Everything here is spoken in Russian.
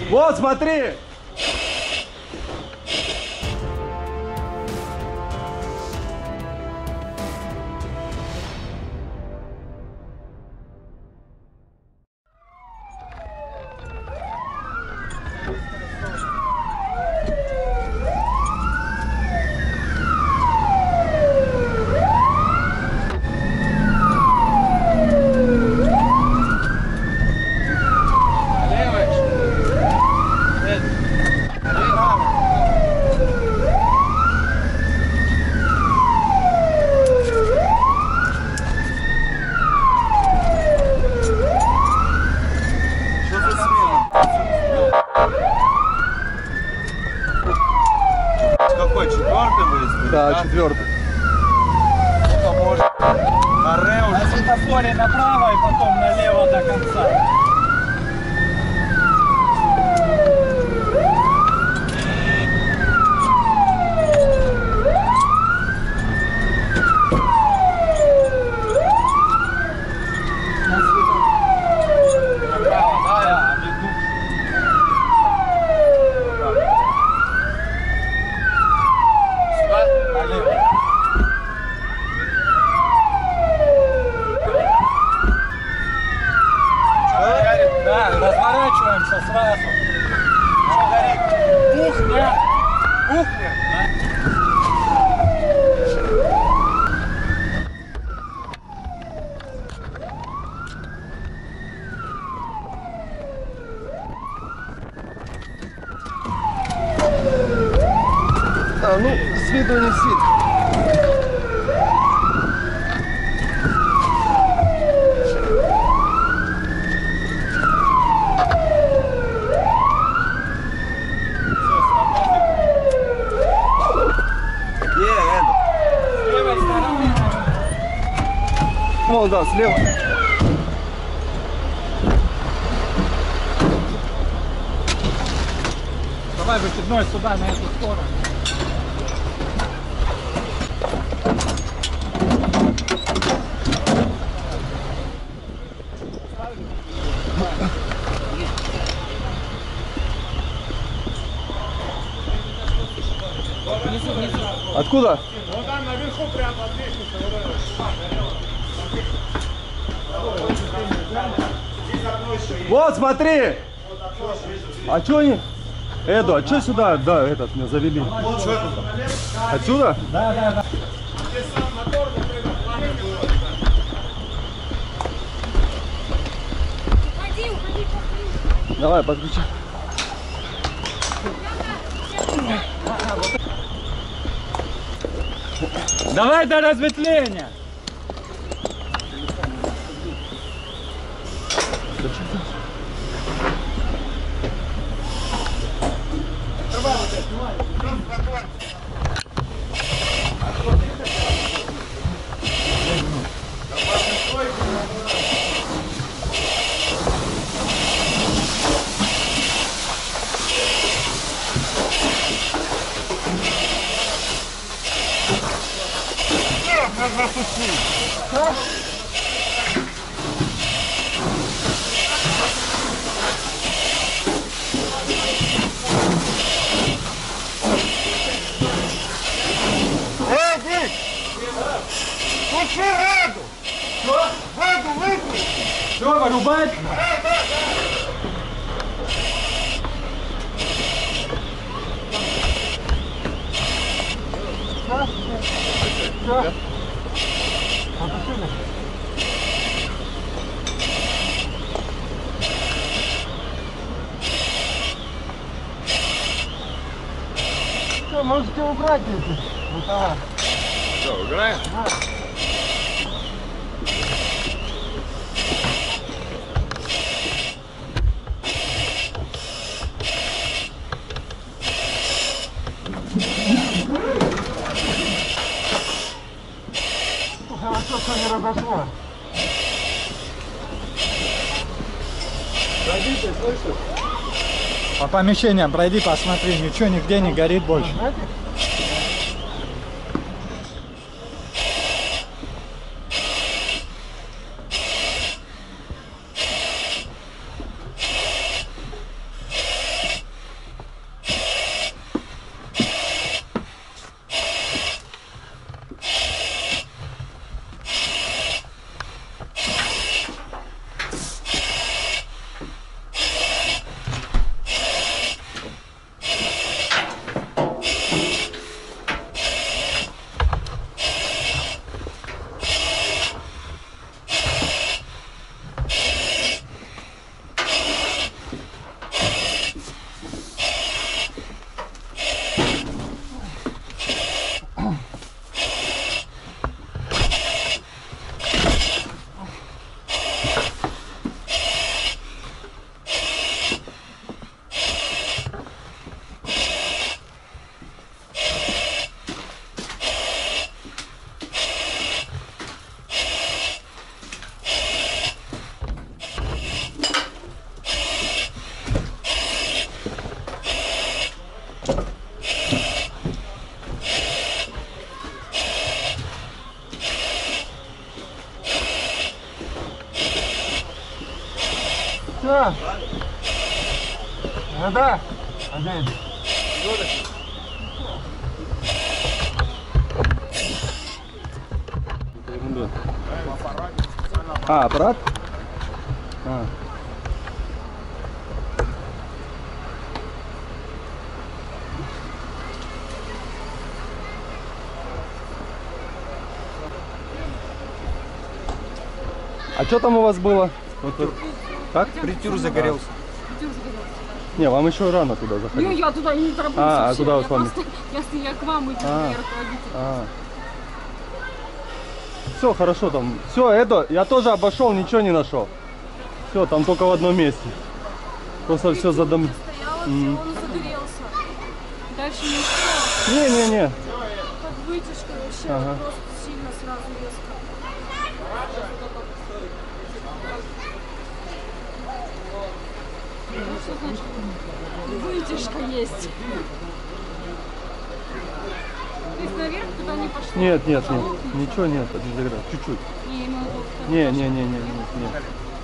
Вот, смотри! Какой, четвертый выезд? Да, четвертый. Ну-ка, может, на Ре уже. На светофоре направо и потом налево до конца. Да, разворачиваемся сразу. Что горит? Кухня. Кухня? А, ну, с виду не с виду. С левой стороны. Вон, да, слева. Давай выкидной сюда, на эту сторону. Откуда? Вот там наверху прям под лестницей. Вот, смотри! А чё они? Эду, а чё сюда? Да, этот меня завели. Отсюда? Да, да, да. Уходи, уходи, уходи. Давай, подключи. Давай до разветвления. Включи раду! Что? Раду выключи! Все, вырубать? Что, можете убрать это? Рукава. Что, убираем? Хорошо, что не разошло. По помещениям пройди, посмотри, ничего нигде не горит больше. Вода. Вода. Один. А, аппарат? А. А что там у вас было? Вот. Как? Притюр загорелся. Не, вам еще рано туда Не, заходить. я туда не тороплюсь А вообще. куда вы Я с вами? просто- Я к вам иду, А. я руководитель. Все, хорошо там. Все, это, я тоже обошел, ничего не нашел. Все, там только в одном месте. Просто все задом... Стояла, все, он загорелся. Дальше не успела. Не-не-не. Как вытяжка вообще, Ага. просто сильно сразу резко. Ну, что значит? Вытяжка есть. То есть наверх туда не пошло? Нет, нет, нет. Ничего нет, это не загорелось. Чуть-чуть. Не, именно вот так. Не.